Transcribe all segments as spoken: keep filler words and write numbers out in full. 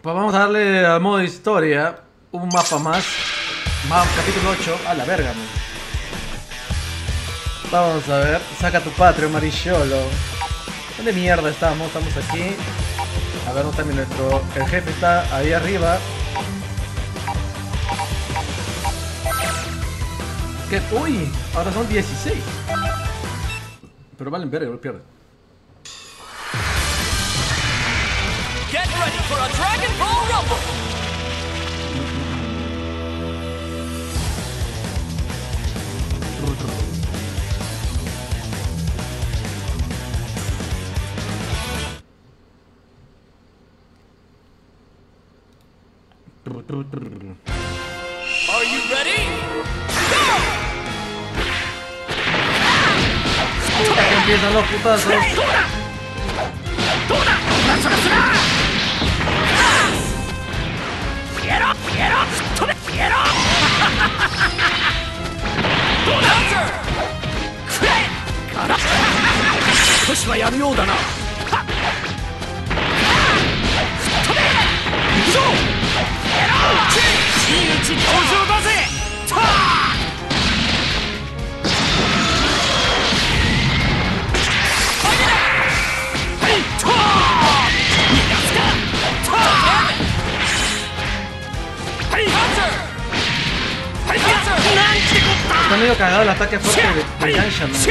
Pues vamos a darle al modo historia un mapa más. Map, capítulo ocho. A la verga, man. Vamos a ver. Saca tu patria, Maricholo. ¿Dónde mierda estamos? Estamos aquí. A ver, no también nuestro. El jefe está ahí arriba. ¿Qué? Uy, ahora son dieciséis. Pero valen verga, lo pierden. Get ready for a Dragon Ball Rumble! Are you ready? Go! Aquí empiezan los putazos. Está medio cagado el ataque fuerte de, de Gansha, man.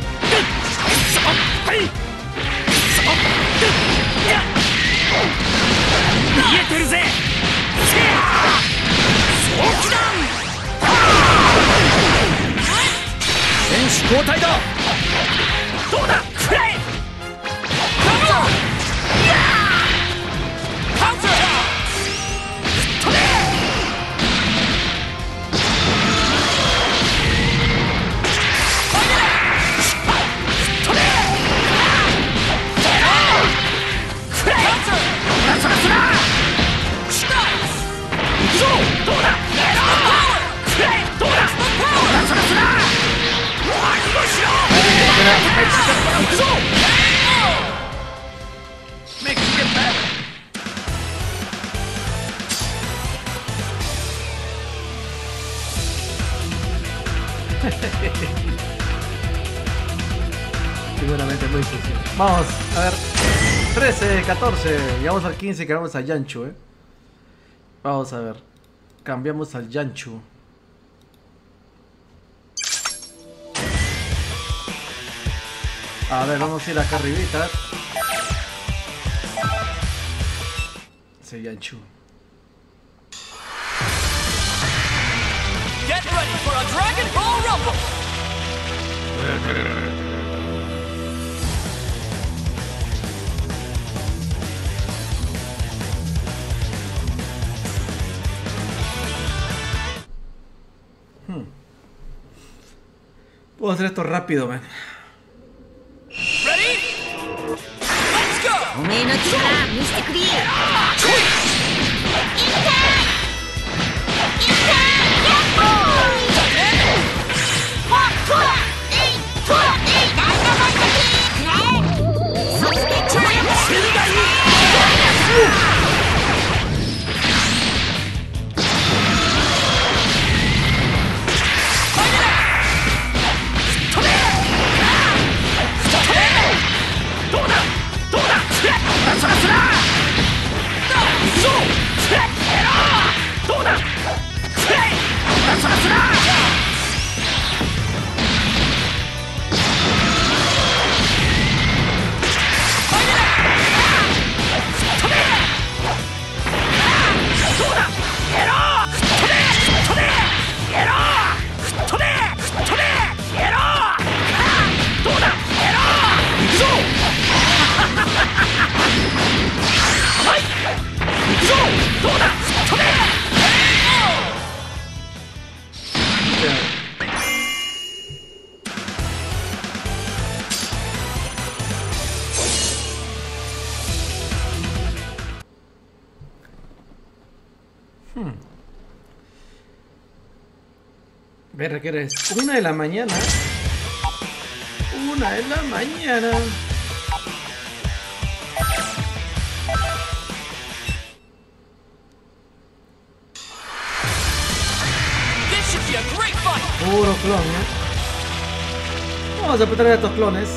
Seguramente muy difícil. Vamos a ver. trece, catorce. Llegamos al quince y quedamos a Yanchu, eh. Vamos a ver. Cambiamos al Yanchu. A ver, vamos a ir acá arribita. Ese Yanchu. Get ready for a Dragon Ball Rumble! Hmm. Puedo hacer esto rápido, man. Ready? Let's go! おめえの力見せてくれ。いったいったやっほー。ほっほっえいほっえいダイナマイトキー。そして超力死んだい。 Hmm. Ver, ¿qué eres? Una de la mañana. Una de la mañana. Puro clon, ¿eh? Vamos a apretar a estos clones.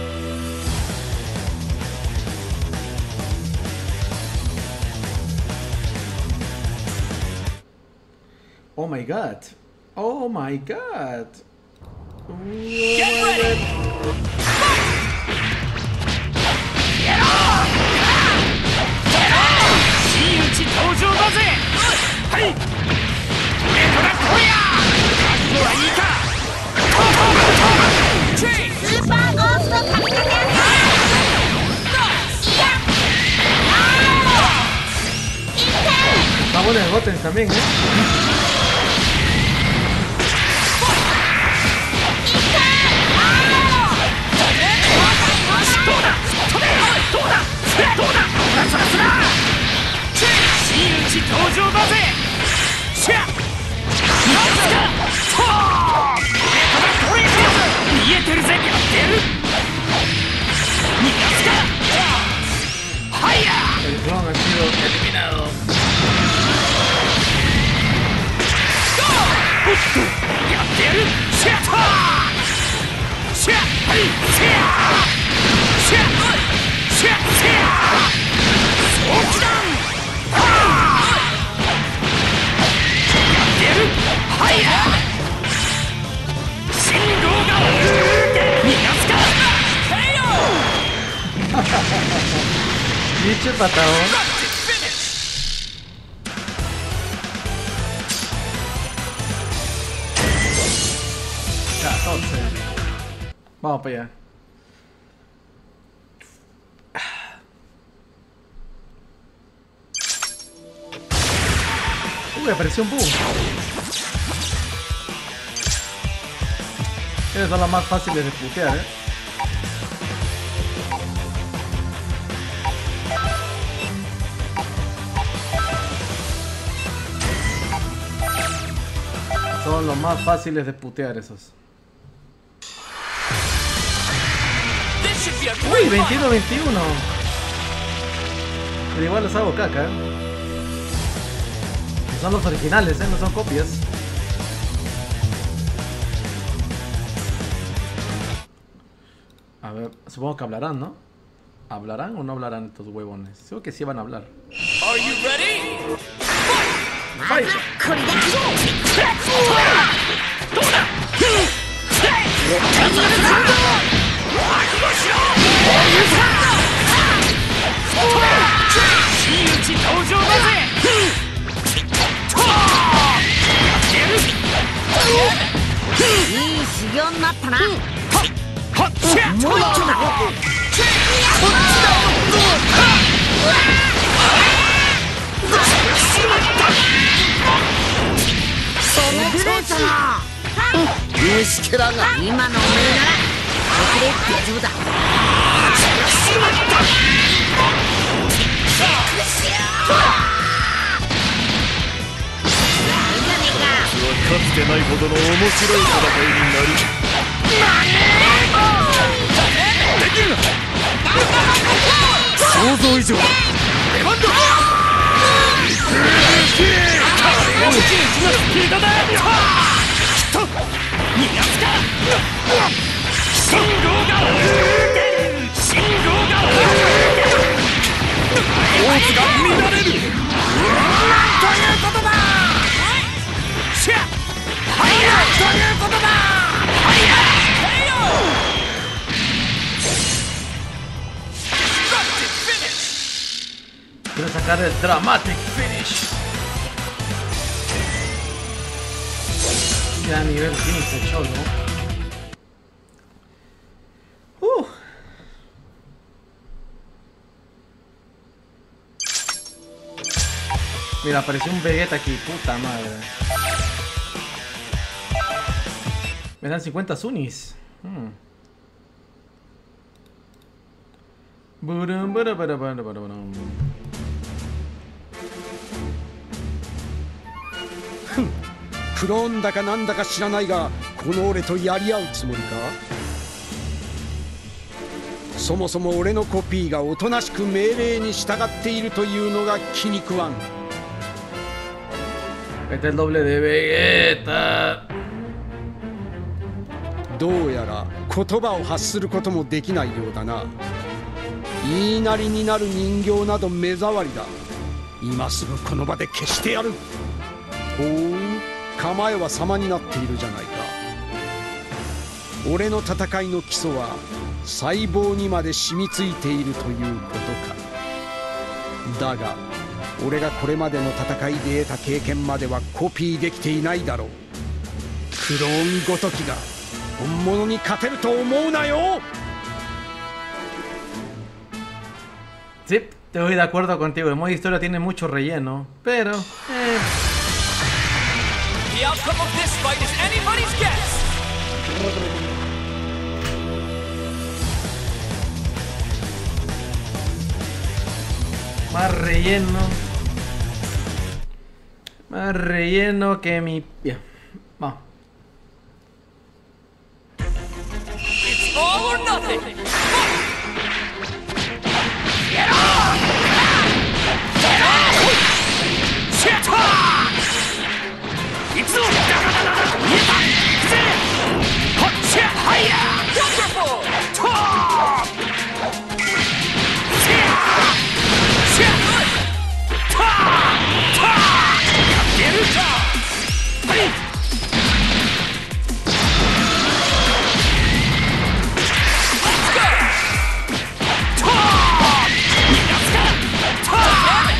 Oh my god. Oh my god. Oh Get my ready. god. Change. スーパーゴースト神風アタック。いやあーいって Estamos en el Goten también, ¿eh? いってあどうだ飛べどうだどうだそらそら真打ち登場だぜしゃなんすかとー見えてるぜやってやる逃がすかはいや El clon ha sido eliminado. おっとやってやるシャッターシャッはいシャッシャッシャッシャッ早期弾はやってやるはいや信号が逃がすか Dicho patadón. catorce. Vamos para allá. Uy, apareció un bug. Esas son las más fáciles de putear, eh. Son los más fáciles de putear esos. This should be a Uy, great fight. veintiuno veintiuno. Pero igual los hago caca, ¿eh? Son los originales, ¿eh? No son copias. A ver, supongo que hablarán, ¿no? ¿Hablarán o no hablarán estos huevones? Seguro que sí van a hablar. Are you ready? ¡Fight! これだどうだ真打ち登場だぜいい修行になったな。 はっしゃもう一丁だ。グレートな。 虫けらが今のおめえなら遅れ大丈夫だ。 かつてないほどの面白い戦いになる。できるな。想像以上だ。出番だ。おじいちのスピードだ。きっと逃がすか。信号が信号が大津が乱れる。なんということだ。シャッはいやということだはいや Quiero sacar el dramatic finish. Ya nivel quince, cholo. Uh. Mira, apareció un Vegeta aquí, puta madre. Me dan cincuenta Zunis. Hmm. Burum, burum, burum, burum, burum. クローンだかなんだか知らないがこの俺とやり合うつもりか。そもそも俺のコピーがおとなしく命令に従っているというのが気に食わん。 Este es el doble de Vegeta. どうやら言葉を発することもできないようだな。言いなりになる人形など目障りだ。今すぐこの場で消してやる。ほう、構えは様になっているじゃないか。俺の戦いの基礎は細胞にまで染みついているということか。だが俺がこれまでの戦いで得た経験まではコピーできていないだろう。クローンごときが本物に勝てると思うなよ。 Sí, te voy de acuerdo contigo. El modo historia tiene mucho relleno, pero eh. The outcome of this fight is anybody's guess. Más relleno. Más relleno que mi... Bien, vamos. It's all or nothing. Get on! Get on! Shit! It's all. Wonderful! Top! Get it down! Hey! Let's go! Top! Let's go! Top!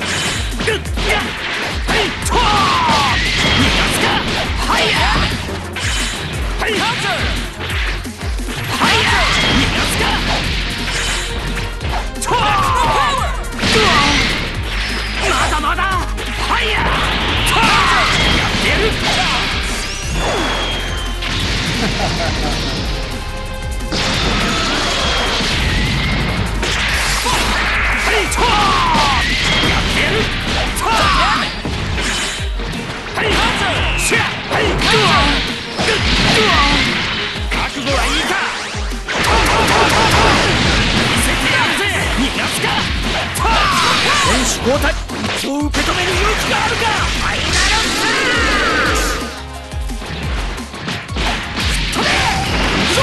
Hey! Top! Let's go! Hiya! Hey! Counter! Hiya! Let's go! Top! Power! Mada mada! Hiya! Top! Get it down! Hey! Top! Get it? Top! Hey! Counter! Hey! Counter! 覚悟はいいか。見せてやるぜ。逃がすか。選手交代。そう受け止める勇気があるか。ファイナルスラッシュ。飛べ。そう。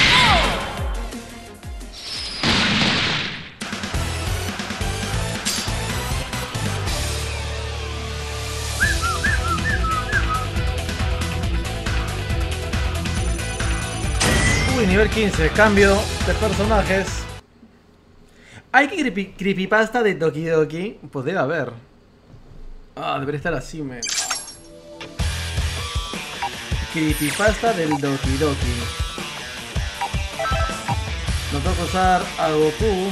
Uy, nivel quince, cambio de personajes. ¿Hay que creepy, creepypasta de Doki Doki? Pues debe haber. Ah, debería estar así, me. Creepypasta del Doki Doki. Nos toca usar a Goku.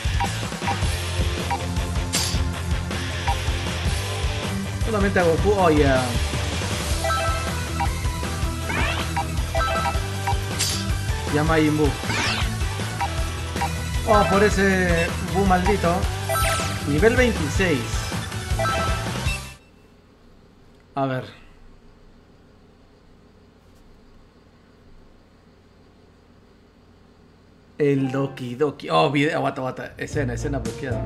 Solamente a Goku. Oh, ya. Yeah. Llama a Majin Buu. Oh, por ese Buu maldito. Nivel veintiséis. A ver. El Doki Doki. Oh, video. Aguanta, aguanta. Escena, escena bloqueada.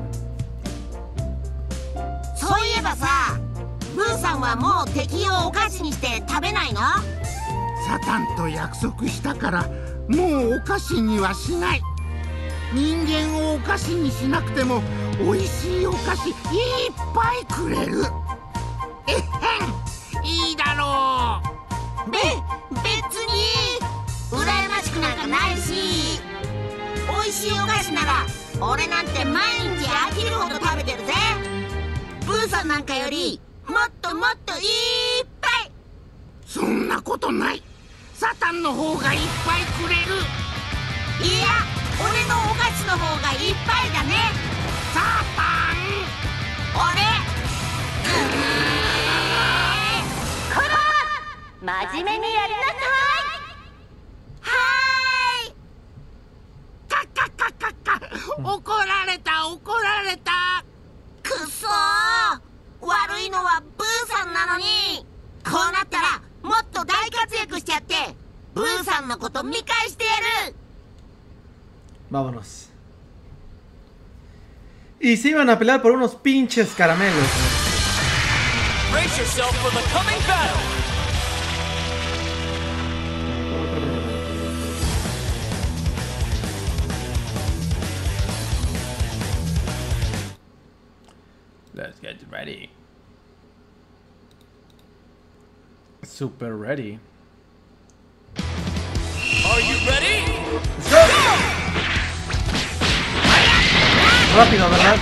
そういえばさ、ブーさんはもう敵をお菓子にして食べないの？ サタンと約束したからもうお菓子にはしない。人間をお菓子にしなくてもおいしいお菓子いっぱいくれる。えへん、いいだろう。 べ、別に羨ましくなんかないし、おいしいお菓子なら俺なんて毎日飽きるほど食べてるぜ。ブーさんなんかよりもっともっといっぱい。 そんなことない。サタンの方がいっぱいくれる。 いや、俺のお菓子の方がいっぱいだね。 サタン、 俺こら、真面目にやりなさい。 はーい。 カッカッカッカッカッ、怒られた怒られた。 くそー、悪いのはブーさんなのに。こうなったらもっと大活躍しちゃってブーさんのこと見返してやる。 Vámonos. Y se iban a pelear por unos pinches caramelos. Brace yourself for the coming battle. get ready. Super ready. Are you ready? Let's go. Rápido, ¿verdad?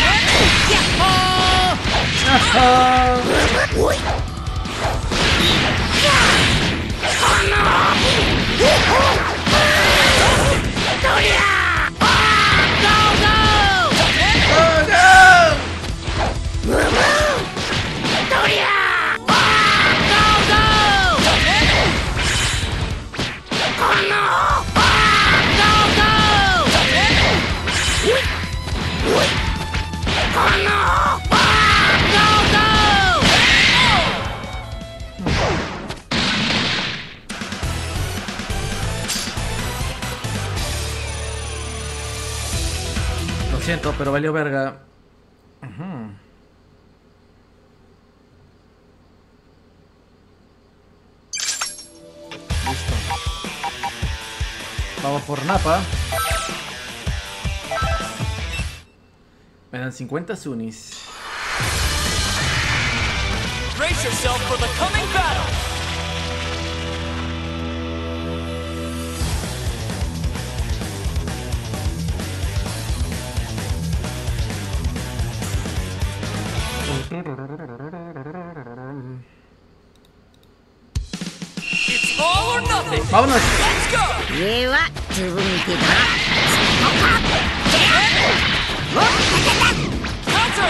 Lo siento, pero valió verga. Uh-huh. Listo. Vamos por Nappa. Me dan cincuenta Zunis. Brace yourself for the coming battle. It's all or nothing. Vámonos. Let's go. 上は自分見てた。 Counter.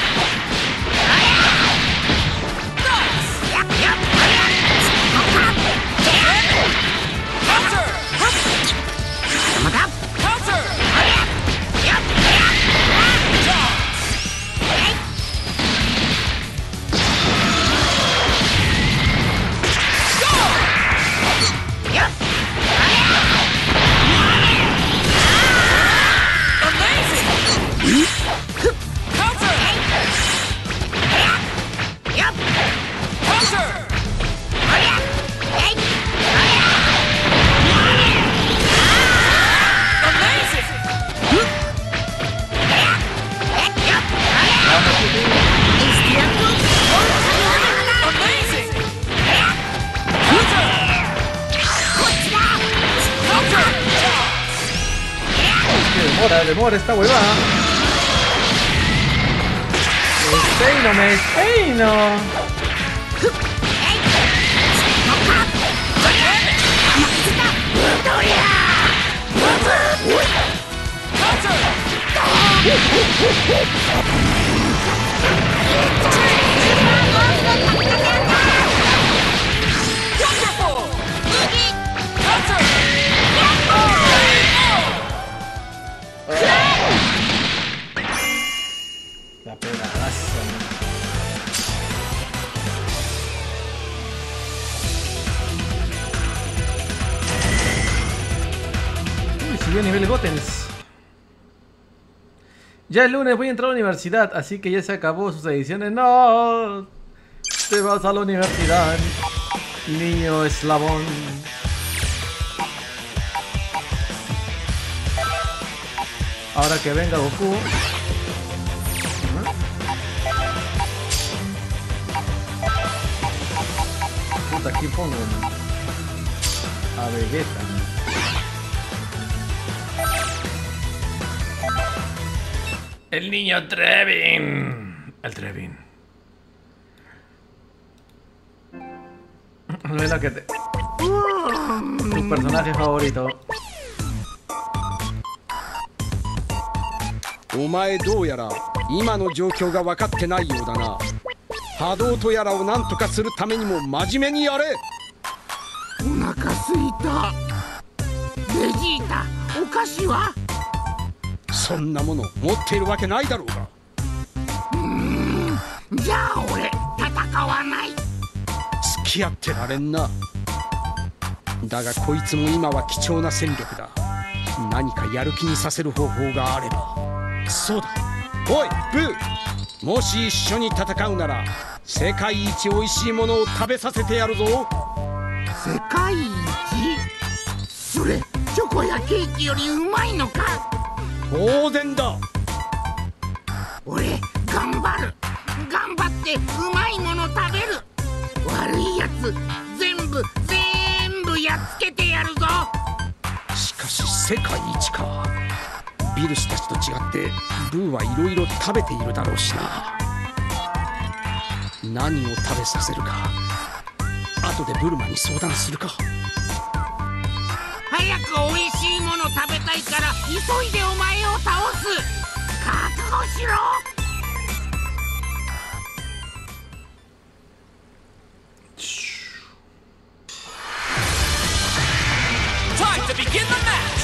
Demora, demora esta huevada. Me despeino, me despeino. La pegadaza. Uy, subió a nivel Gotenks. Ya el lunes voy a entrar a la universidad, así que ya se acabó sus ediciones. No, te vas a la universidad, niño eslabón. Ahora que venga Goku. Puta, aquí pongo a Vegeta. El niño Trevin. El Trevin. No es lo que te... Tu personaje favorito. お前どうやら今の状況が分かってないようだな。波動とやらを何とかするためにも真面目にやれ。 お腹すいた。ベジータ、お菓子は？ そんなもの持っているわけないだろうが。 うーん、じゃあ俺戦わない。 付き合ってられんな。だがこいつも今は貴重な戦力だ。何かやる気にさせる方法があれば。そうだ、おいブー、もし一緒に戦うなら世界一おいしいものを食べさせてやるぞ。 世界一？それチョコやケーキよりうまいのか？ 当然だ。 俺頑張る。 でうまいもの食べる。悪いやつ全部全部やっつけてやるぞ。 しかし世界一か。ビルスたちと違ってブーはいろいろ食べているだろうしな。何を食べさせるか後でブルマに相談するか。 早くおいしいもの食べたいから急いでお前を倒す。覚悟しろ。 Time to begin the match!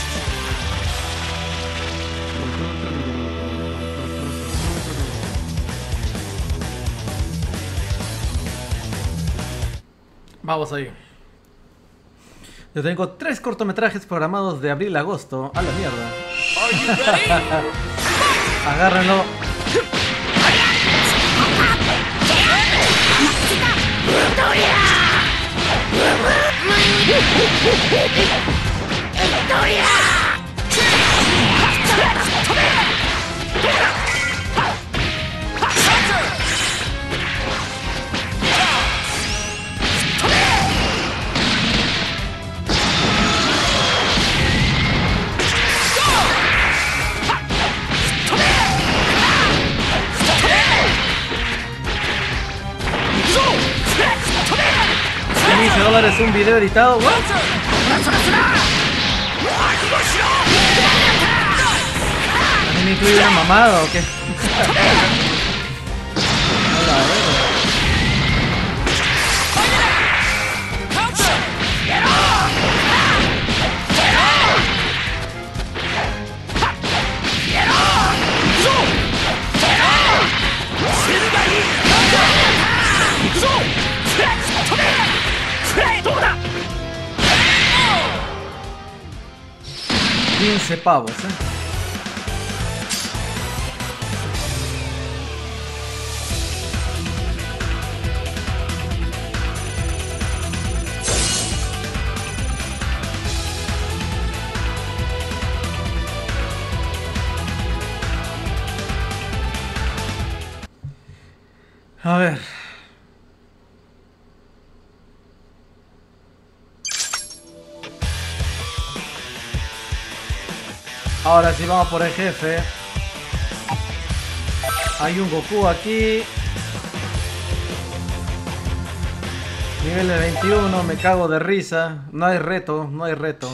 Vamos ahí. Yo tengo tres cortometrajes programados de abril a agosto. A la mierda. Agárrenlo. quince dólares un video editado. ¿What? ¿A mí me incluye una mamada o qué? Hola, a ver. quince pavos, eh. A ver. Ahora sí vamos por el jefe. Hay un Goku aquí. Nivel de veintiuno, me cago de risa. No hay reto, no hay reto.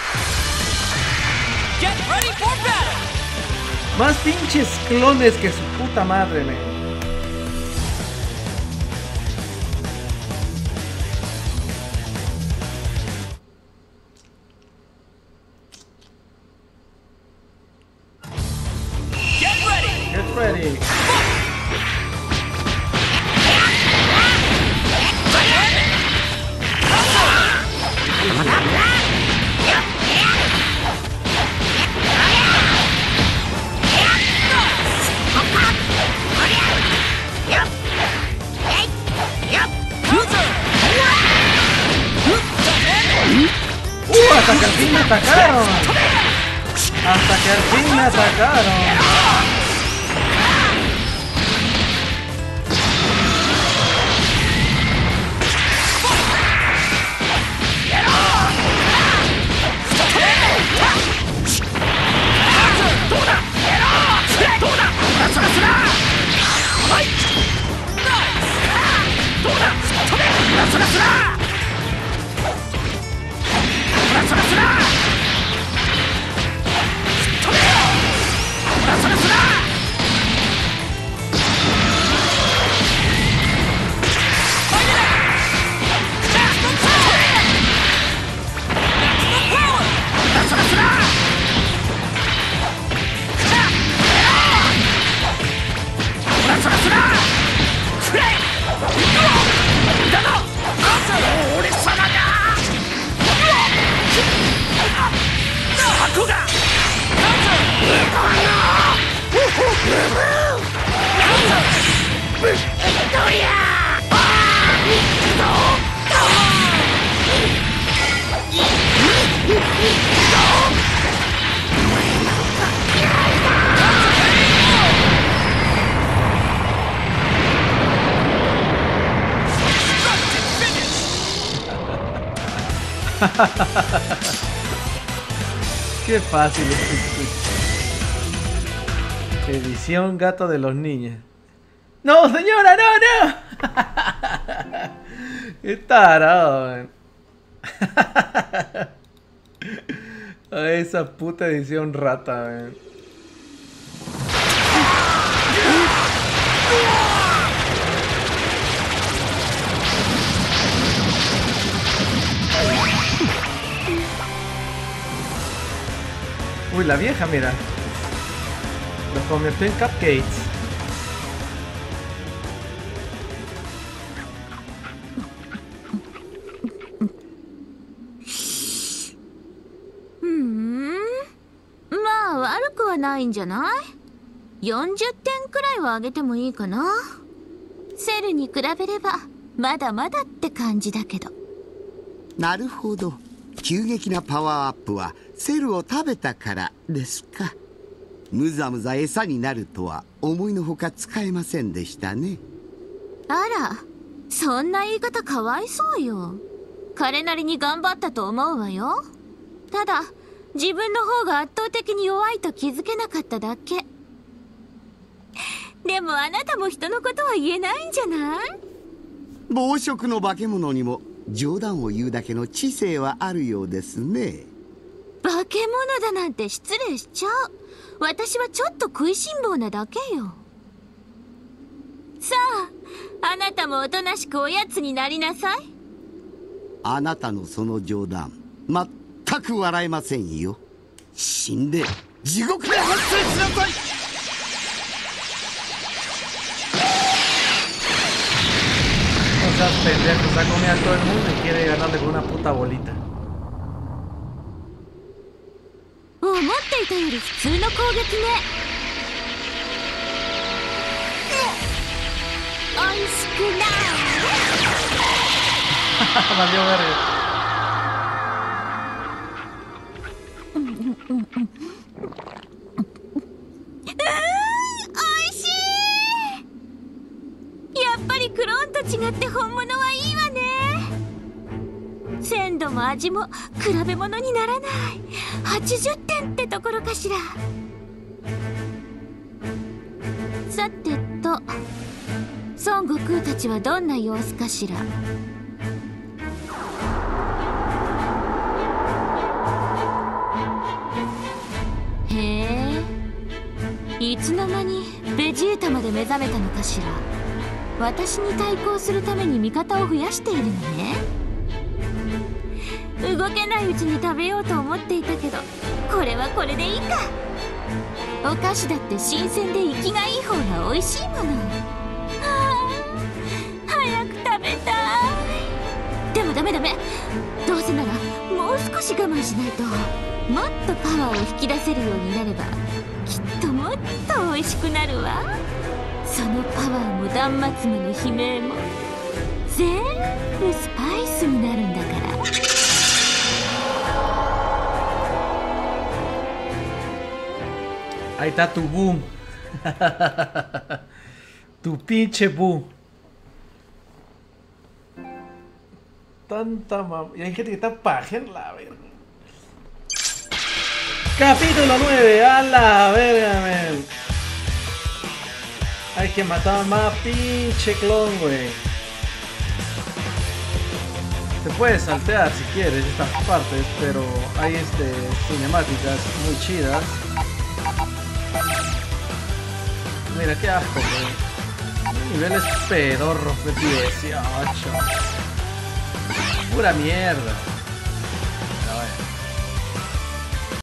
Más pinches clones que su puta madre, me. Ready. Uh, hasta que al fin me atacaron. Hasta que al fin me atacaron. Qué fácil es. Edición gato de los niños. ¡No, señora! ¡No, no! ¡Qué tarado, man! Esa puta edición rata, man. Uy, la vieja, mira. Los convirtió en cupcakes. Hmm. まあ悪くはないんじゃない？よんじゅってんくらいは上げてもいいかな。セルに比べればまだまだって感じだけど。 なるほど。急激なパワーアップはセルを食べたからですか。むざむざ餌になるとは思いのほか使えませんでしたね。 あら、そんな言い方かわいそうよ。彼なりに頑張ったと思うわよ。ただ自分の方が圧倒的に弱いと気づけなかっただけ。でもあなたも人のことは言えないんじゃない？ 暴食の化け物にも冗談を言うだけの知性はあるようですね。 化け物だなんて失礼しちゃう。私はちょっと食いしん坊なだけよ。さあ、あなたもおとなしくおやつになりなさい。 あなたのその冗談全く笑えませんよ。死んで地獄で発生しなさい。 No seas pendejo, está comiendo a todo el mundo y quiere ganarle con una puta bolita. 思っていたより普通の攻撃ね。おいしくない。 Valió verga. おいしい。やっぱりクローンと違って本物はいいわね。鮮度も味も比べ物にならない。はちじゅってんってところかしら。さてと、孫悟空たちはどんな様子かしら。へえ、いつの間にベジータまで目覚めたのかしら。私に対抗するために味方を増やしているのね。動けないうちに食べようと思っていたけど、これはこれでいいか。お菓子だって新鮮で生きがいい方が美味しいもの。はあ、早く食べたい。でもダメダメ。どうせならもう少し我慢しないと。もっとパワーを引き出せるようになればきっともっと美味しくなるわ。そのパワーも断末魔の悲鳴も全部スパイスになるんだから。 Ahí está tu boom. Tu pinche boom. Tanta mam... Y hay gente que está pajeando la verga. Capítulo nueve. A la verga, man. Hay que matar más pinche clon, güey. Te puedes saltear si quieres estas partes, pero hay este cinemáticas muy chidas. Mira qué asco, güey. Niveles pedorros de dieciocho. Pura mierda.